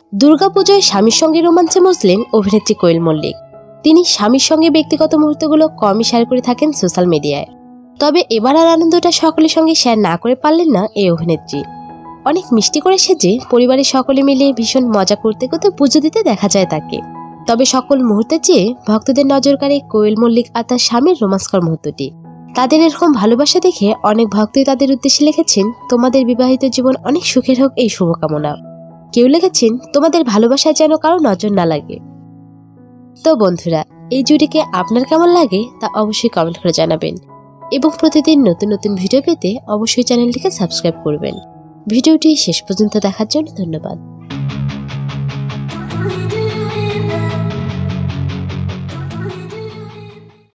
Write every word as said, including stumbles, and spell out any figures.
দুর্গাপূজায় স্বামীর সঙ্গে রোমাঞ্চে মজলেন অভিনেত্রী কোয়েল মল্লিক। তিনি স্বামীর সঙ্গে ব্যক্তিগত মুহূর্তগুলো কমই শেয়ার করে থাকেন সোশ্যাল মিডিয়ায়। তবে এবার আর আনন্দটা সকলের সঙ্গে শেয়ার না করে পারলেন না এই অভিনেত্রী। অনেক মিষ্টি করে সেজে পরিবারের সকলে মিলে ভীষণ মজা করতে করতে পুজো দিতে দেখা যায় তাকে। তবে সকল মুহূর্তের চেয়ে ভক্তদের নজর কাড়ে কোয়েল মল্লিক আর তার স্বামীর রোমাঞ্চকর মুহূর্তটি। তাদের এরকম ভালোবাসা দেখে অনেক ভক্তই তাদের উদ্দেশ্যে লিখেছেন, তোমাদের বিবাহিত জীবন অনেক সুখের হোক এই শুভকামনা। কেউ লিখেছেন, তোমাদের ভালোবাসায় যেন কারো নজর না লাগে। তো বন্ধুরা, এই জুটিকে আপনার কেমন লাগে তা অবশ্যই কমেন্ট করে জানাবেন এবং প্রতিদিন নতুন নতুন ভিডিও পেতে অবশ্যই চ্যানেলটিকে সাবস্ক্রাইব করবেন। ভিডিওটি শেষ পর্যন্ত দেখার জন্য ধন্যবাদ।